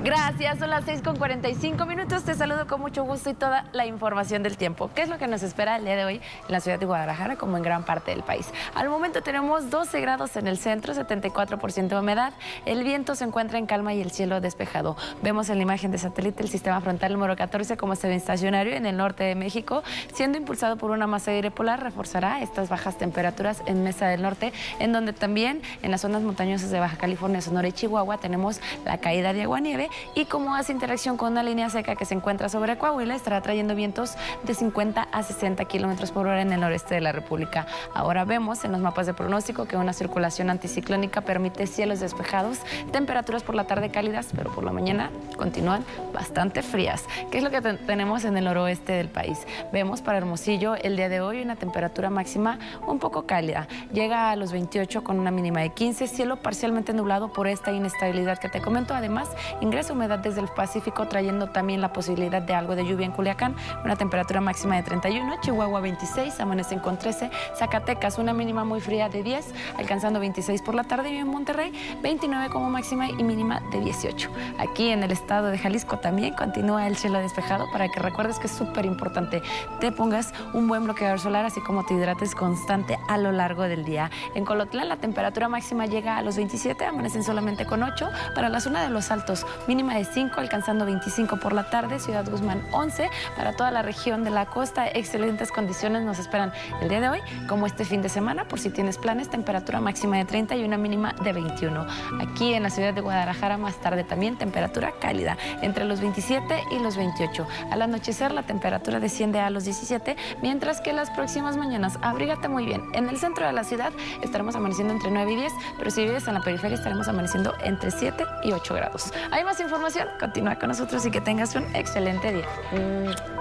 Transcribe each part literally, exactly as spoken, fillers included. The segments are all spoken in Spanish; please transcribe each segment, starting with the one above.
Gracias, son las seis con cuarenta y cinco minutos. Te saludo con mucho gusto y toda la información del tiempo. ¿Qué es lo que nos espera el día de hoy en la ciudad de Guadalajara, como en gran parte del país? Al momento tenemos doce grados en el centro, setenta y cuatro por ciento de humedad. El viento se encuentra en calma y el cielo despejado. Vemos en la imagen de satélite el sistema frontal número catorce como semiestacionario en el norte de México, siendo impulsado por una masa de aire polar, reforzará estas bajas temperaturas en Mesa del Norte, en donde también en las zonas montañosas de Baja California, Sonora y Chihuahua tenemos la caída de aguanieve, y como hace interacción con una línea seca que se encuentra sobre Coahuila, estará trayendo vientos de cincuenta a sesenta kilómetros por hora en el noreste de la República. Ahora vemos en los mapas de pronóstico que una circulación anticiclónica permite cielos despejados, temperaturas por la tarde cálidas, pero por la mañana continúan bastante frías. ¿Qué es lo que te tenemos en el noroeste del país? Vemos para Hermosillo el día de hoy una temperatura máxima un poco cálida. Llega a los veintiocho con una mínima de quince, cielo parcialmente nublado por esta inestabilidad que te comento. Además, ingresa humedad desde el Pacífico, trayendo también la posibilidad de algo de lluvia en Culiacán, una temperatura máxima de treinta y uno, Chihuahua veintiséis, amanecen con trece, Zacatecas una mínima muy fría de diez, alcanzando veintiséis por la tarde, y en Monterrey veintinueve como máxima y mínima de dieciocho. Aquí en el estado de Jalisco también continúa el cielo despejado, para que recuerdes que es súper importante te pongas un buen bloqueador solar, así como te hidrates constante a lo largo del día. En Colotlán la temperatura máxima llega a los veintisiete, amanecen solamente con ocho. Para la zona de Los Altos, mínima de cinco, alcanzando veinticinco por la tarde. Ciudad Guzmán once. Para toda la región de la costa, excelentes condiciones nos esperan el día de hoy, como este fin de semana, por si tienes planes, temperatura máxima de treinta y una mínima de veintiuno. Aquí en la ciudad de Guadalajara más tarde también temperatura cálida, entre los veintisiete y los veintiocho. Al anochecer la temperatura desciende a los diecisiete, mientras que las próximas mañanas abrígate muy bien. En el centro de la ciudad estaremos amaneciendo entre nueve y diez, pero si vives en la periferia estaremos amaneciendo entre siete y ocho grados. Hay más información, continúa con nosotros y que tengas un excelente día. Mm.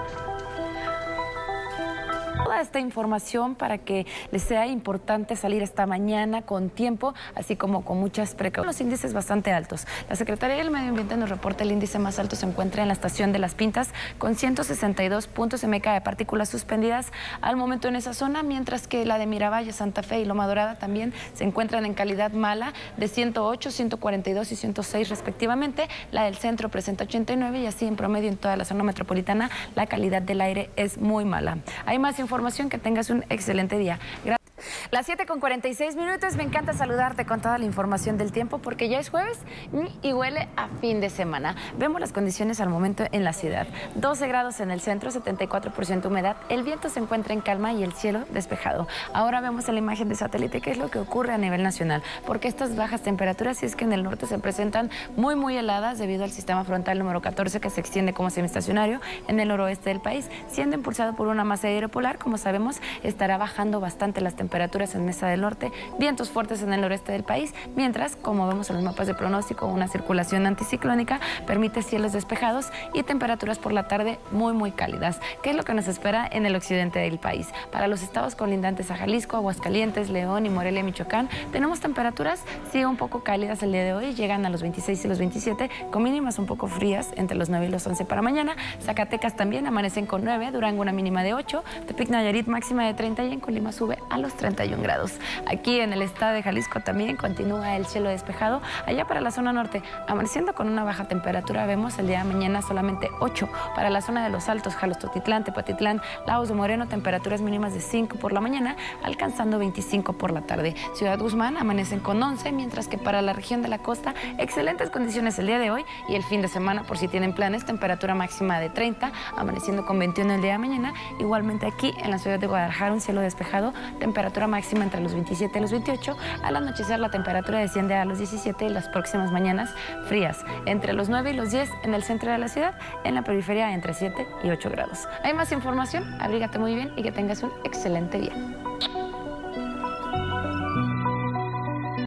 Toda esta información para que les sea importante salir esta mañana con tiempo, así como con muchas precauciones. Los índices bastante altos. La Secretaría del Medio Ambiente nos reporta el índice más alto se encuentra en la estación de Las Pintas, con ciento sesenta y dos puntos M K de partículas suspendidas al momento en esa zona, mientras que la de Miravalle, Santa Fe y Loma Dorada también se encuentran en calidad mala, de ciento ocho, ciento cuarenta y dos y ciento seis respectivamente. La del centro presenta ochenta y nueve, y así en promedio en toda la zona metropolitana la calidad del aire es muy mala. Hay más información. Información, que tengas un excelente día. Gracias. Las siete con cuarenta y seis minutos, me encanta saludarte con toda la información del tiempo, porque ya es jueves y huele a fin de semana. Vemos las condiciones al momento en la ciudad. doce grados en el centro, setenta y cuatro por ciento humedad, el viento se encuentra en calma y el cielo despejado. Ahora vemos en la imagen de satélite qué es lo que ocurre a nivel nacional, porque estas bajas temperaturas, si es que en el norte se presentan muy muy heladas debido al sistema frontal número catorce, que se extiende como semiestacionario en el noroeste del país, siendo impulsado por una masa de aire polar. Como sabemos, estará bajando bastante las temperaturas en Mesa del Norte, vientos fuertes en el noreste del país, mientras, como vemos en los mapas de pronóstico, una circulación anticiclónica permite cielos despejados y temperaturas por la tarde muy muy cálidas. ¿Qué es lo que nos espera en el occidente del país? Para los estados colindantes a Jalisco, Aguascalientes, León y Morelia, Michoacán, tenemos temperaturas sí un poco cálidas el día de hoy, llegan a los veintiséis y los veintisiete, con mínimas un poco frías entre los nueve y los once para mañana. Zacatecas también amanecen con nueve, Durango una mínima de ocho, Tepic Nayarit máxima de treinta, y en Colima sube a los treinta y un grados. Aquí en el estado de Jalisco también continúa el cielo despejado. Allá para la zona norte, amaneciendo con una baja temperatura, vemos el día de mañana solamente ocho. Para la zona de los Altos, Jalostotitlán, Tepatitlán, Lagos de Moreno, temperaturas mínimas de cinco por la mañana, alcanzando veinticinco por la tarde. Ciudad Guzmán amanecen con once, mientras que para la región de la costa, excelentes condiciones el día de hoy y el fin de semana, por si tienen planes, temperatura máxima de treinta, amaneciendo con veintiuno el día de mañana. Igualmente aquí en la ciudad de Guadalajara, un cielo despejado, temperatura máxima entre los veintisiete y los veintiocho. Al anochecer la temperatura desciende a los diecisiete, y las próximas mañanas frías entre los nueve y los diez en el centro de la ciudad, en la periferia entre siete y ocho grados. Hay más información, abrígate muy bien y que tengas un excelente día.